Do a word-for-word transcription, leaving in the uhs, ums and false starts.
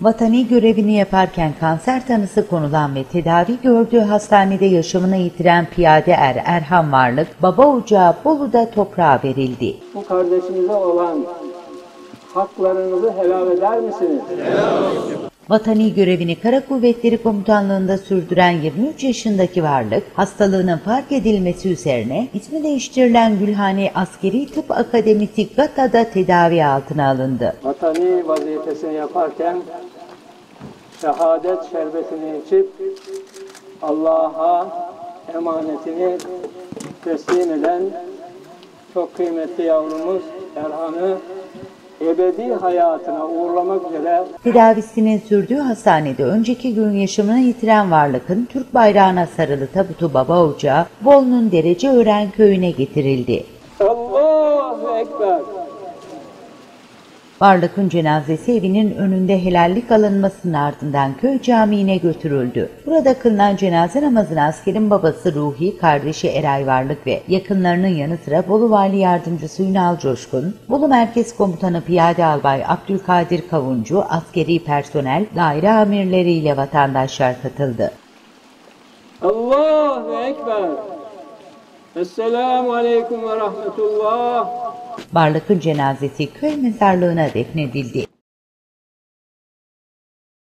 Vatani görevini yaparken kanser tanısı konulan ve tedavi gördüğü hastanede yaşamını yitiren piyade er Erhan Varlık, baba ocağı Bolu'da toprağa verildi. Bu kardeşimize olan haklarınızı helal eder misiniz? Helal olsun. Vatani görevini Kara Kuvvetleri Komutanlığı'nda sürdüren yirmi üç yaşındaki Varlık, hastalığının fark edilmesi üzerine ismi değiştirilen Gülhane Askeri Tıp Akademisi GATA'da tedavi altına alındı. Vatani vazifesini yaparken şehadet şerbetini içip Allah'a emanetini teslim eden çok kıymetli yavrumuz Erhan'ı ebedi hayatına uğurlamak üzere tedavisinin sürdüğü hastanede önceki gün yaşamını yitiren Varlık'ın Türk bayrağına sarılı tabutu baba ocağı Bolu'nun Dereceören köyüne getirildi. Allahu Ekber. Varlık'ın cenazesi evinin önünde helallik alınmasının ardından köy camiine götürüldü. Burada kılınan cenaze namazına askerin babası Ruhi, kardeşi Eray Varlık ve yakınlarının yanı sıra Bolu Vali Yardımcısı Ünal Coşkun, Bolu Merkez Komutanı Piyade Albay Abdülkadir Kavuncu, askeri personel, daire amirleriyle vatandaşlar katıldı. Allahu Ekber. Esselamu Aleyküm ve Rahmetullah. Varlık'ın cenazesi köy mezarlığına defnedildi.